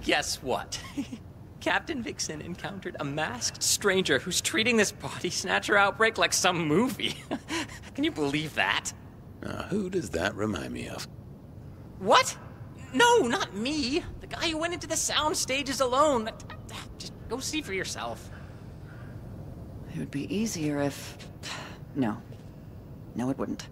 Guess what? Captain Vixen encountered a masked stranger who's treating this body snatcher outbreak like some movie. Can you believe that? Who does that remind me of? What? No, not me. The guy who went into the sound stages alone. Just go see for yourself. It would be easier if... No. No, it wouldn't.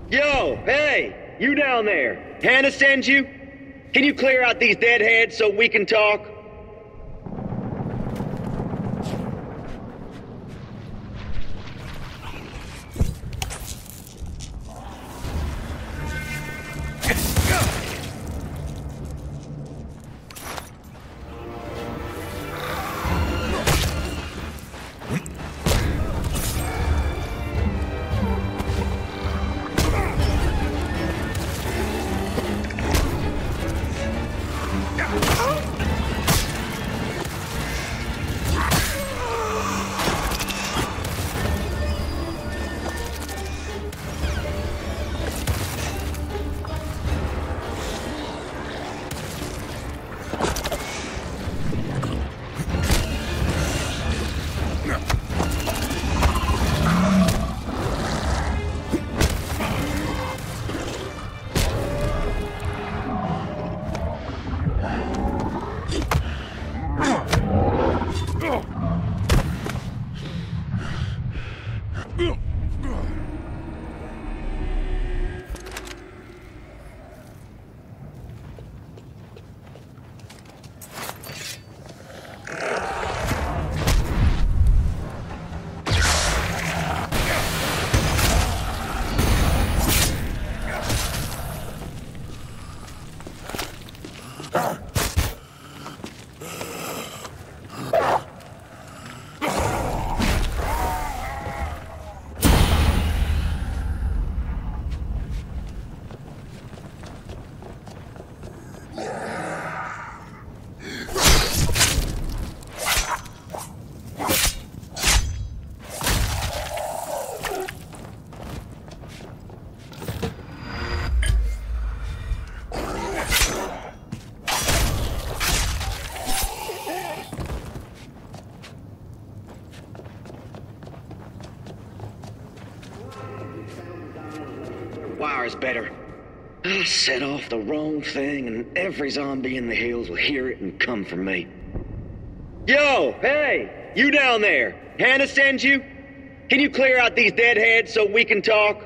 Yo, hey, you down there. Hannah sends you? Can you clear out these deadheads so we can talk? Wire's better. I set off the wrong thing, and every zombie in the hills will hear it and come for me. Yo, hey, you down there. Hannah sends you? Can you clear out these deadheads so we can talk?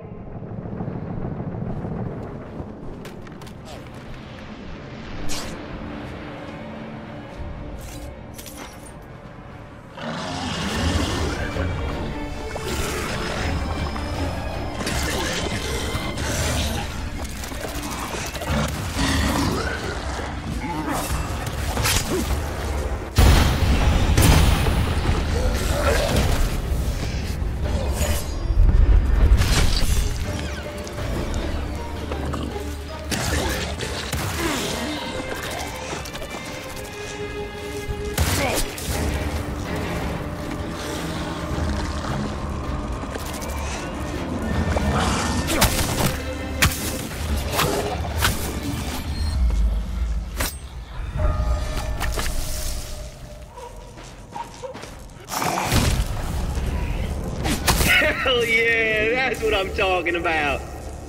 Hell yeah, that's what I'm talking about.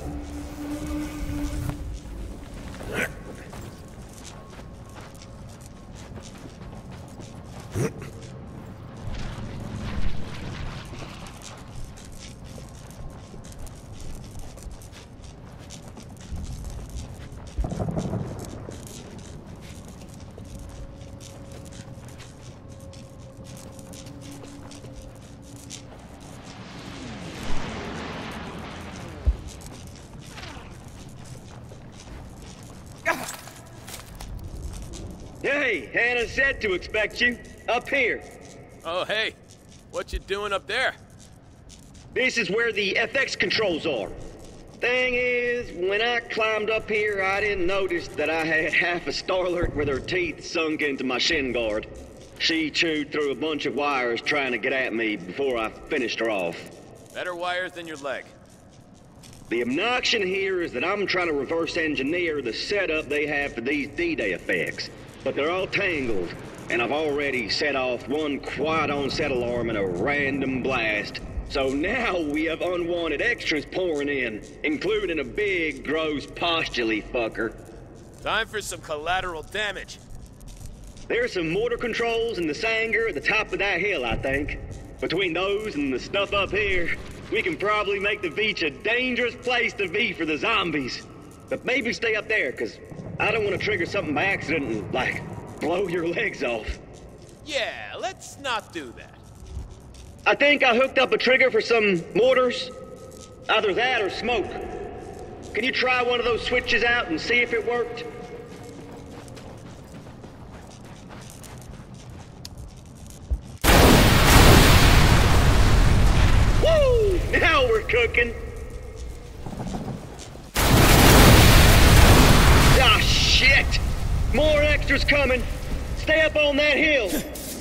Hey, Hannah said to expect you. Up here. Oh, hey. What you doing up there? This is where the FX controls are. Thing is, when I climbed up here, I didn't notice that I had half a Starlurk with her teeth sunk into my shin guard. She chewed through a bunch of wires trying to get at me before I finished her off. Better wires than your leg. The obnoxion here is that I'm trying to reverse engineer the setup they have for these D-Day effects. But they're all tangled, and I've already set off one quiet-on-set alarm in a random blast. So now we have unwanted extras pouring in, including a big, gross, postulae fucker. Time for some collateral damage. There's some mortar controls in the Sanger at the top of that hill, I think. Between those and the stuff up here, we can probably make the beach a dangerous place to be for the zombies. But maybe stay up there, because I don't want to trigger something by accident and, like, blow your legs off. Yeah, let's not do that. I think I hooked up a trigger for some mortars. Either that or smoke. Can you try one of those switches out and see if it worked? Woo! Now we're cooking. Ah, shit! More extras coming. Stay up on that hill.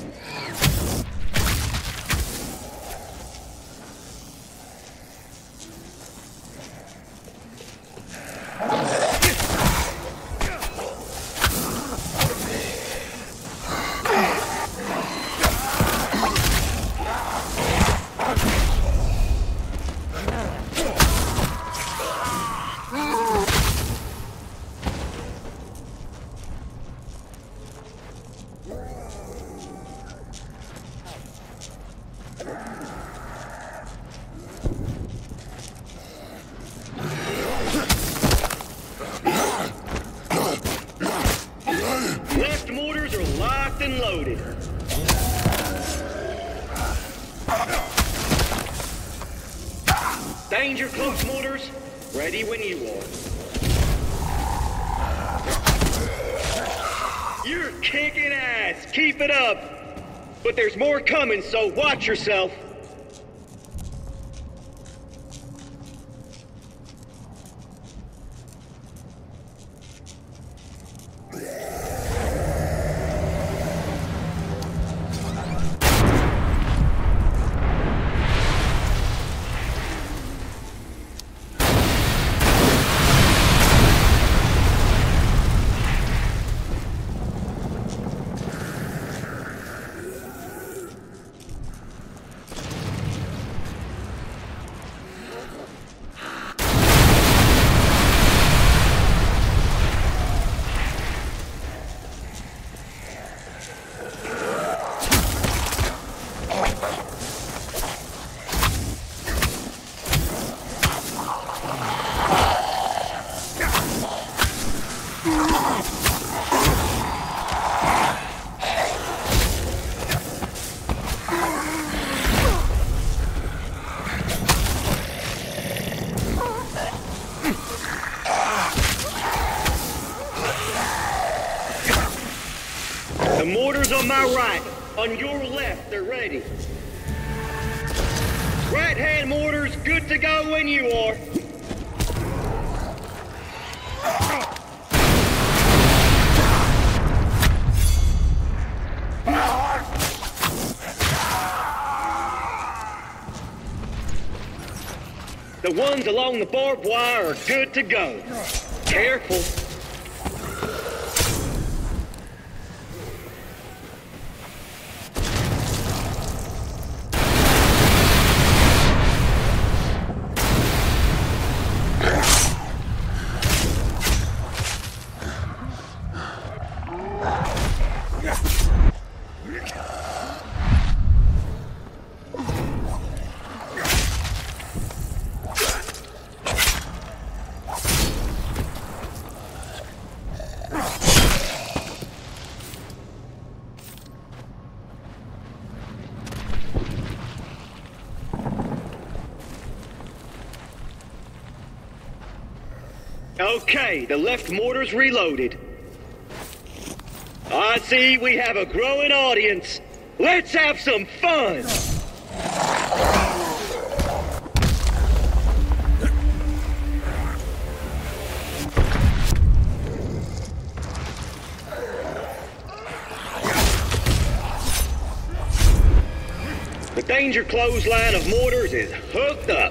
Left mortars are locked and loaded. Danger close mortars, ready when you are. You're kicking ass, keep it up. But there's more coming, so watch yourself. The mortars on my right, on your left, they're ready. Right-hand mortars, good to go when you are. The ones along the barbed wire are good to go. Careful. Okay, the left mortar's reloaded. I see we have a growing audience. Let's have some fun! The danger clothesline of mortars is hooked up.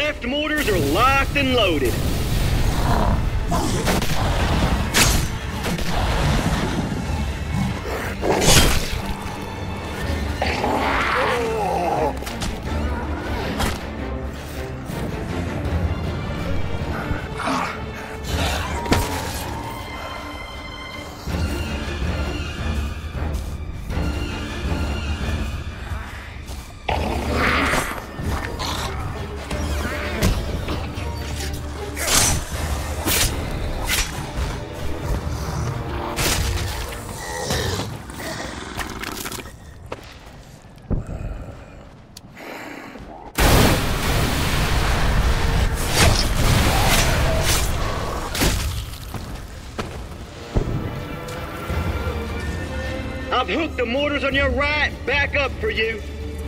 left mortars are locked and loaded. I've hooked the mortars on your right back up for you.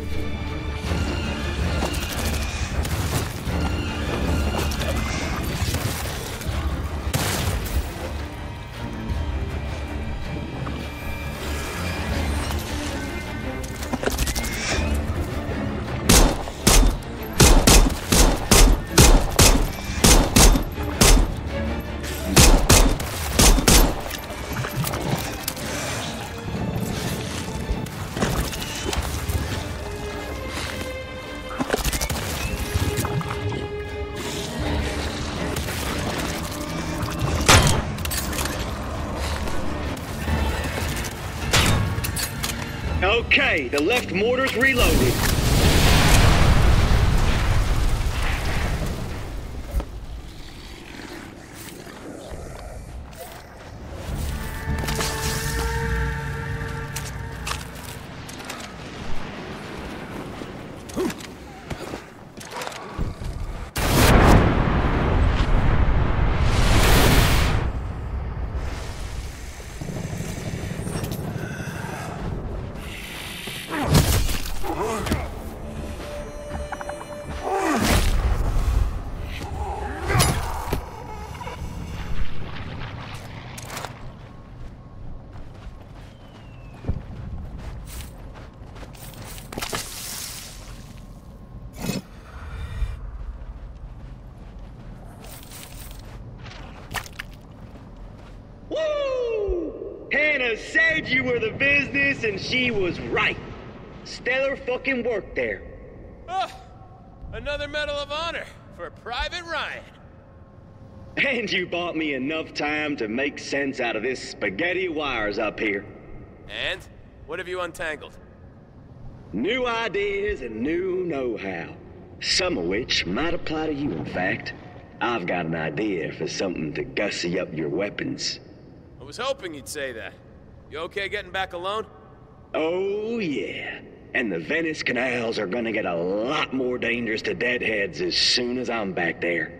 Okay, the left mortar's reloaded. Woo! Hannah said you were the business, and she was right. Stellar fucking work there. Oh, another Medal of Honor for Private Ryan. And you bought me enough time to make sense out of this spaghetti wires up here. And? What have you untangled? New ideas and new know-how. Some of which might apply to you, in fact. I've got an idea for something to gussy up your weapons. I was hoping you'd say that. You okay getting back alone? Oh, yeah. And the Venice canals are gonna get a lot more dangerous to deadheads as soon as I'm back there.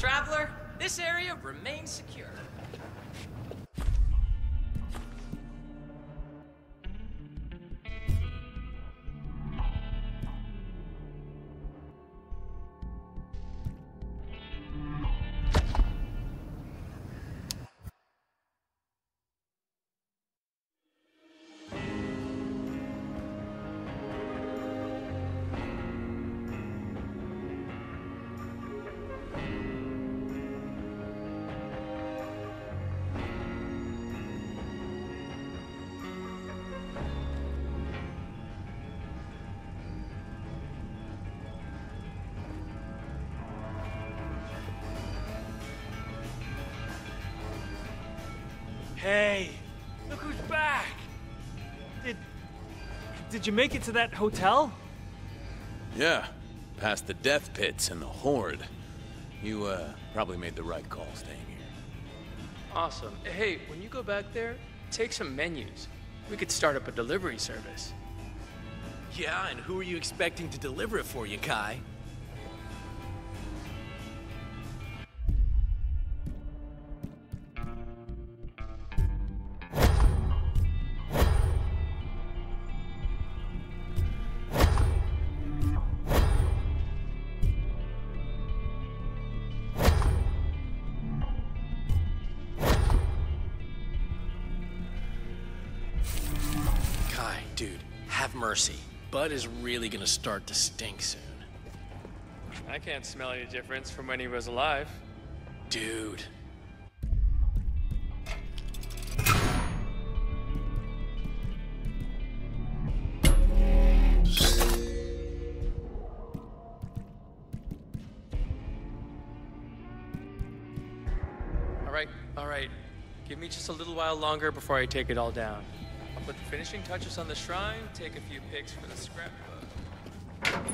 Traveler, this area remains secure. Hey, look who's back! Did you make it to that hotel? Yeah, past the death pits and the horde. You, probably made the right call staying here. Awesome. Hey, when you go back there, take some menus. We could start up a delivery service. Yeah, and who are you expecting to deliver it for you, Kai? Dude, have mercy. Bud is really gonna start to stink soon. I can't smell any difference from when he was alive. Dude. All right. Give me just a little while longer before I take it all down. I'll put the finishing touches on the shrine, take a few pics for the scrapbook.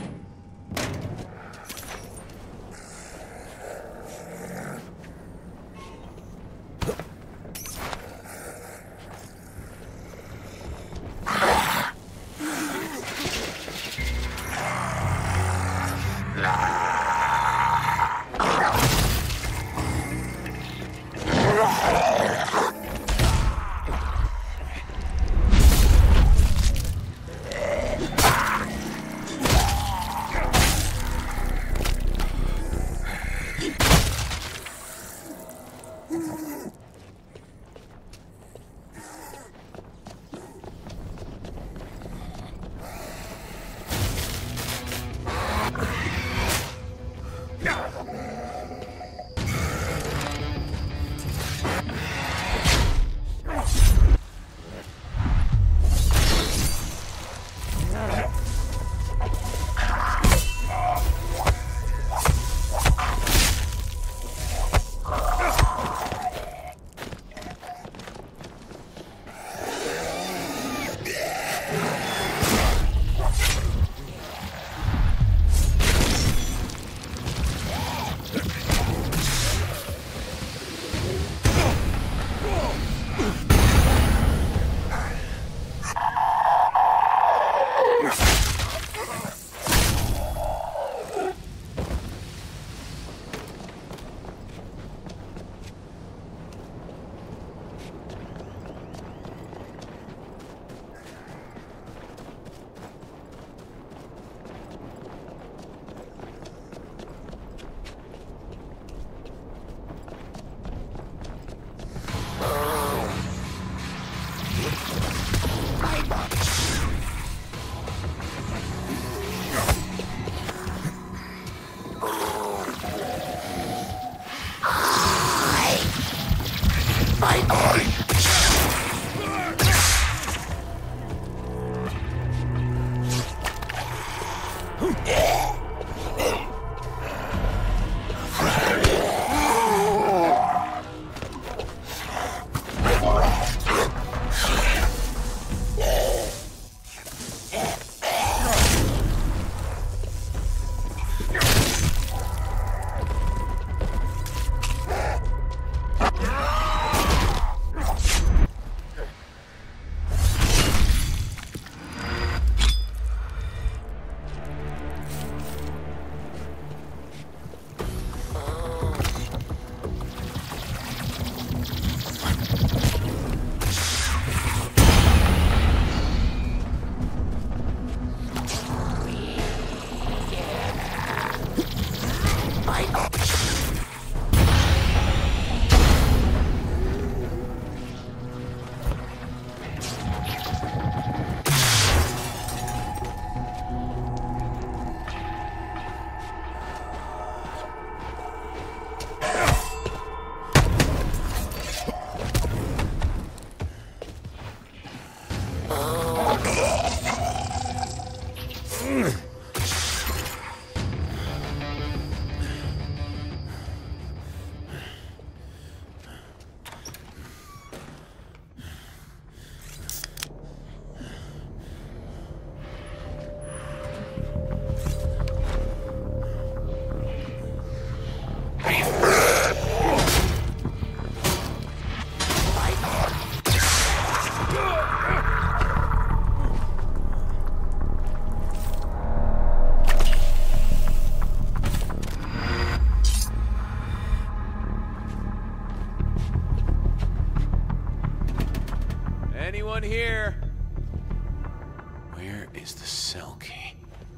Anyone here? Where is the cell key?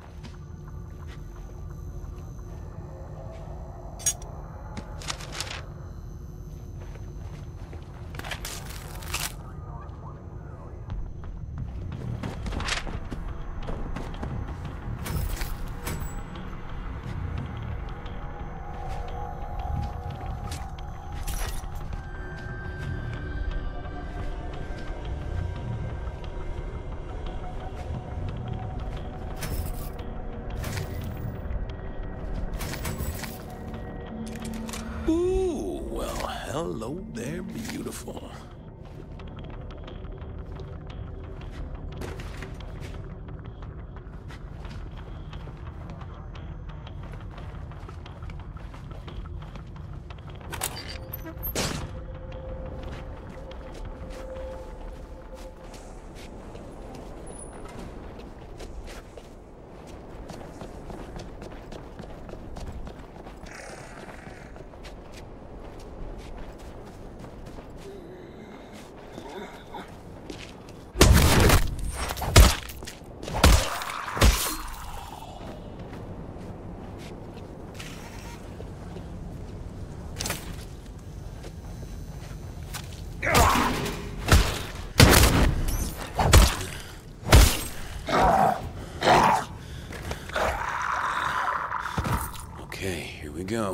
Ooh, well, hello there, beautiful. Okay, here we go.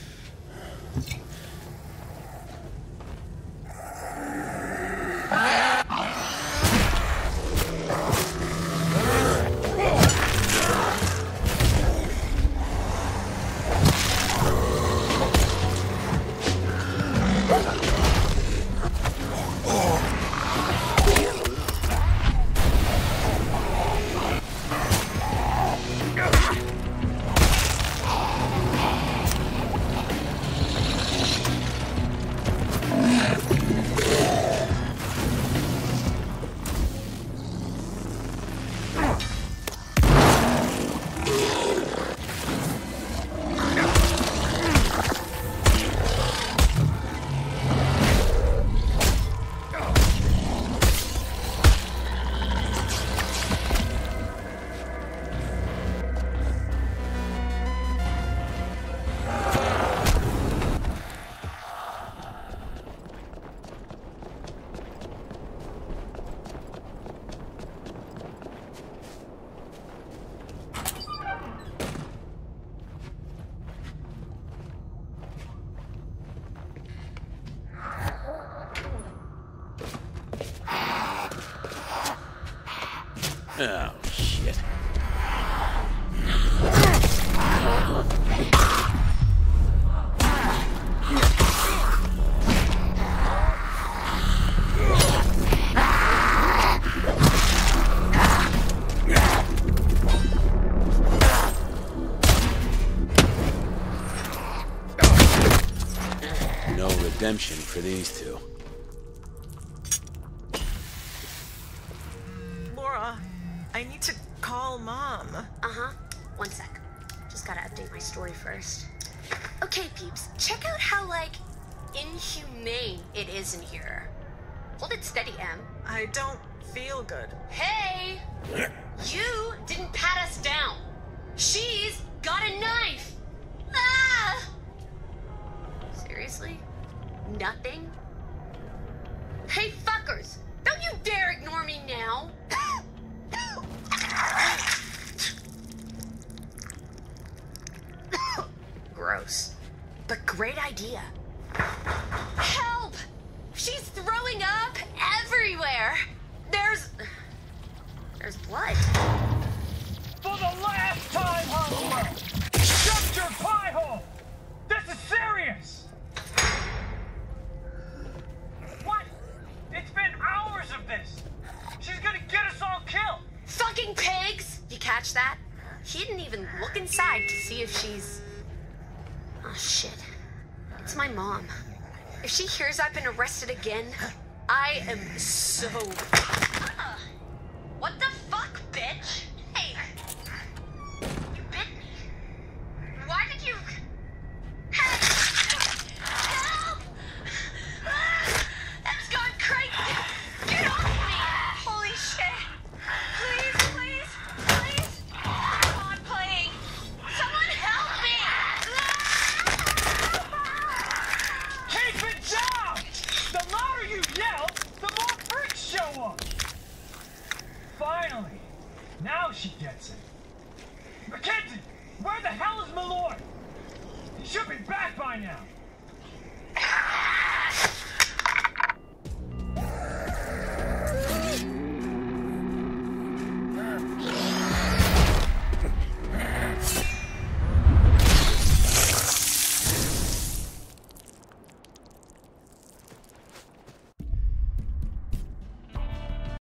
Oh, shit. No redemption for these two. Laura, I need to call Mom. Uh-huh. One sec. Just gotta update my story first. Okay, peeps. Check out how, like, inhumane it is in here. Hold it steady, Em. I don't feel good. Hey! You didn't pat us down. She's got a knife. Ah! Seriously? Nothing? Hey, fuckers! Don't you dare ignore me now! Gross. But great idea. Help! She's throwing up everywhere! There's blood. For the last time, Hustler! Shut your pie hole! This is serious! What? It's been hours of this! She's gonna get us all killed! Fucking pigs! You catch that? He didn't even look inside to see if she's... Oh, shit. It's my mom. If she hears I've been arrested again, I am so... What the fuck, bitch? Hey! You bit me. Why did you... Hey! Help! That's gone crazy! Get off me! Now she gets it. Mackenzie, where the hell is Malloy? He should be back by now.